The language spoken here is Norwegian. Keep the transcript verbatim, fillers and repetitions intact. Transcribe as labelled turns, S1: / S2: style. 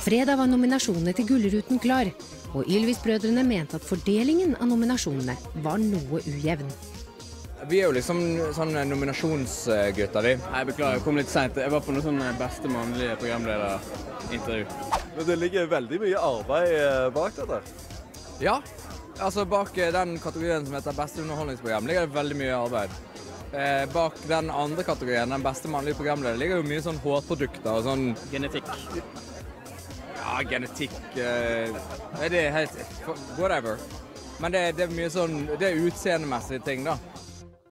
S1: Fredag var nominasjonene til Gullruten klar, og Ylvis-brødrene mente at fordelingen av nominasjonene var noe ujevn.
S2: Vi er jo liksom sånne nominasjonsgutter, vi.
S3: Jeg beklager, jeg kom litt sent. Jeg var på noe sånn beste mannlige programlederintervju.
S4: Men det ligger veldig mye arbeid bak dette.
S2: Ja, altså bak den kategorien som heter beste underholdningsprogram ligger det veldig mye arbeid. Eh, bak den andre kategorien, den beste mannlige programleder, ligger jo mye sånn hårprodukter og sånn...
S3: Genetikk.
S2: Ja, genetikk... Eh, det er helt... whatever. Men det, det er mye sånn... Det er utseendemessige ting, da.